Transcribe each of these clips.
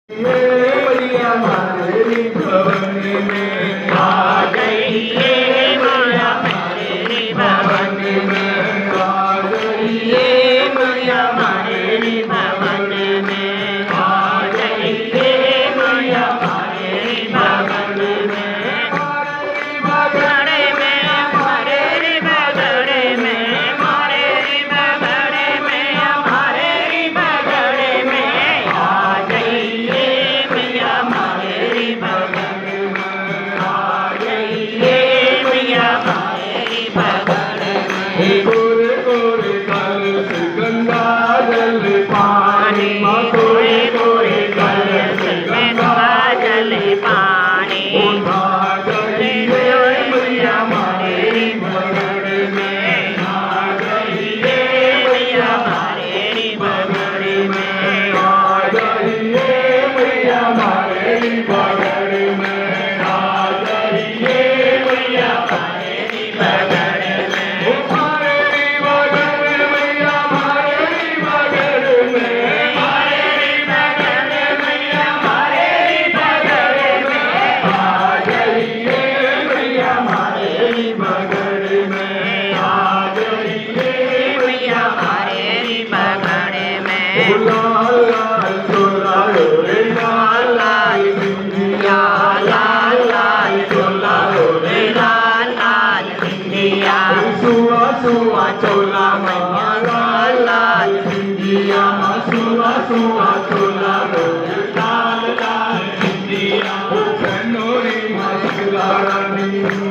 मैया हमारे भवन में आ जाइए, मैया हमारे भवन में आ जाइए, मैया हमारे भवन में आ जाइए, मैया हमारे भवन में बगड़े में हमारे बगड़े में हमारे बगड़े में हमारे बगड़े में आ जाइए, मैया हमारे बगड़े में आ जाइए, मैया हमारे बगड़े में गोरे गोरे कल से गंगा जल पानी, गोरे गोरे कल से गंगा जल पानी मैया हमारे बगड़े में आ जाइए, मैया हमारे बगड़े में आ जाइए, मैया हमारे बगड़े में आ जाइए, मैया हमारे बगड़े में हमारे बगड़े मैया हमारे बगड़े में हमारे बगड़े मैया हमारे बगड़े में आ जाइए, मैया हमारे बगड़े में आ जाइए, मैया हमारे बगड़े में लाल लाल चोला रे लाल लाल बिंदिया, लाल लाल चोला रे लाल लाल बिंदिया, सुआ सुआ चोला मैया लाल लाल बिंदिया, सुआ सुआ चोला रे लाल लाल बिंदिया, बनोरी मस्ला रानी,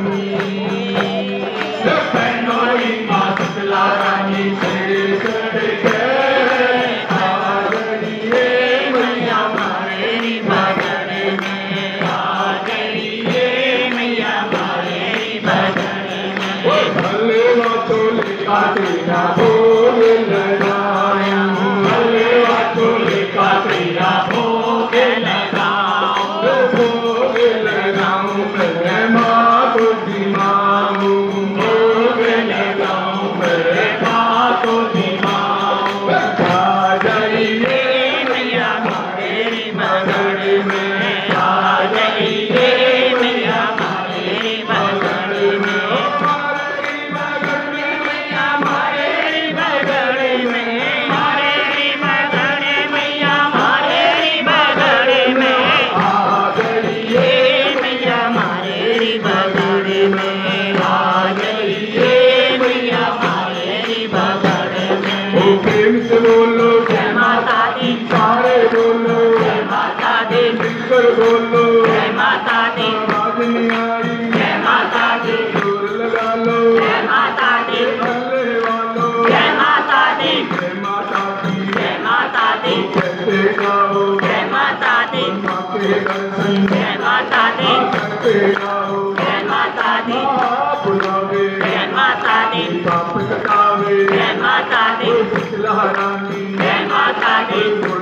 बनोरी मस्ला रानी से चढ़ आ जाइए, मैया हमारे बगड़े में आ जाइए, मैया हमारे बगड़े में भलेवा चोले का तेरा भोग लगाया, भलेवा चोले का तेरा भोग लगाऊं, भोग लगाऊं मैं माँ को दिमाऊं, भोग लगाऊं मैं माँ को दिमाऊं, आ जाइए, मैया हमारे बगड़े में आ जाइए, मैया हमारे बगड़े में हमारे बगड़े मैया हमारे बगड़े में हमारे बगड़े मैया हमारे बगड़े में आ जाइए, मैया हमारे बगड़े में आ जाइए, मैया हमारे बगड़े में ओ प्रेम से बोलो जय माता दी, सारे बोलो जय माता दी, मिलकर बोलो जय माता दी, आवाज नहीं आई जय माता दी, जोर लगा लो जय माता दी, भले वालो जय माता दी, जय माता दी, जय माता दी, कैसे गाओ जय माता दी, माँ के दर्शन जय माता दी, करते गाओ जय माता दी, बुलावे जय माता दी, बाप कटावे जय माता दी, लहरानी जय माता दी।